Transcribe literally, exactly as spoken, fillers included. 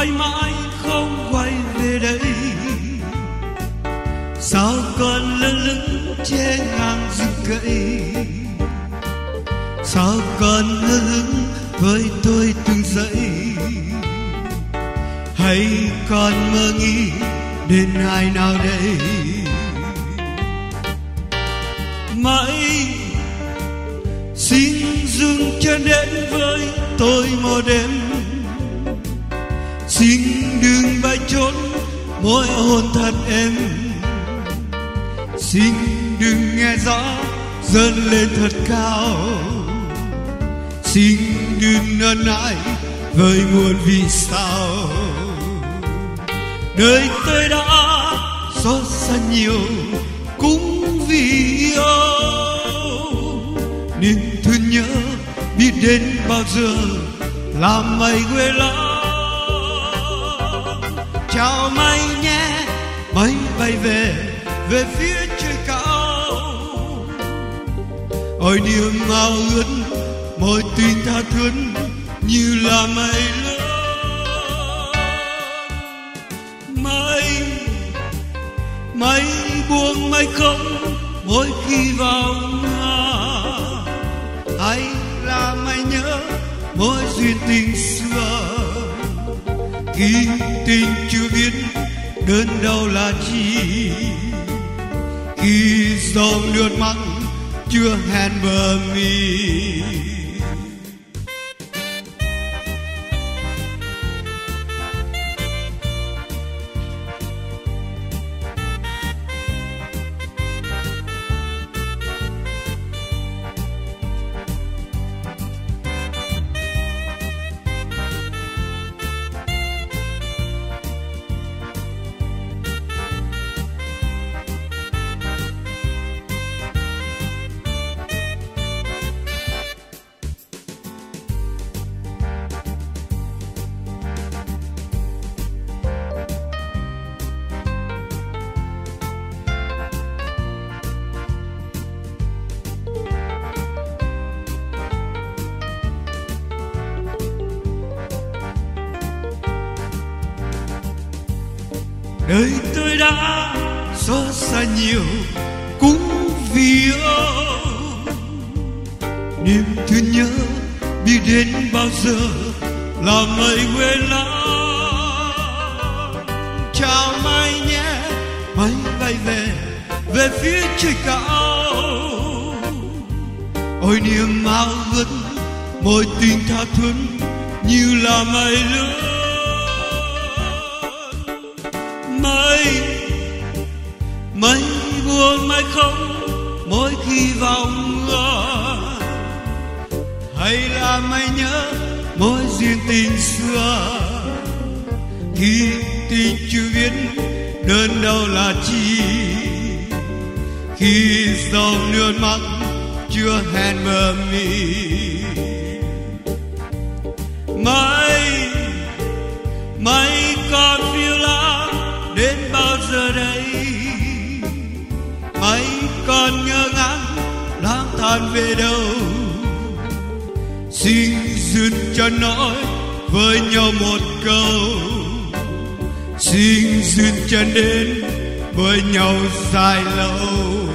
mãi mãi không quay về đây. Sao còn lơ lửng trên ngang rừng cây, sao còn lơ lửng với tôi từng giây, hay còn mơ nghĩ đến ai nào đây. Mãi xin dừng chân đến với tôi một đêm, xin đừng bay trốn mỗi hôn thật êm, xin đừng nghe gió dâng lên thật cao, xin đừng ân ái với muôn vì sao. Đời tôi đã xót xa nhiều cũng vì yêu, niềm thương nhớ biết đến bao giờ làm mây quê lắm. Chào mây nhé, mây bay về về phía trời cao. Ôi niềm ao ước môi tình tha thiết như là mây lớn. Mây mây buông mây không mỗi khi vào nga, hay là mây nhớ mỗi duyên tình xưa. Khi tình chưa biết đơn đau là chi, khi dòng nước mắt chưa hẹn bờ mi. Đời tôi đã xót xa nhiều cũng vì yêu, niềm thương nhớ biết đến bao giờ làm mây quên lãng. Chào mây nhé, mây bay về về phía trời cao. Ôi niềm ao ước môi tình tha thiết như là mây lớn. Mây mây buồn mây không mỗi khi vào mưa, hay là mây nhớ mỗi duyên tình xưa. Khi tình chưa biết đơn đau là chi, khi dòng nước mắt chưa hẹn mờ mi. Mây mây còn phiêu lãng đến bao giờ đây, mây còn ngơ ngác lang thang về đâu. Xin dừng chân nói với nhau một câu, xin dừng chân đến với nhau dài lâu.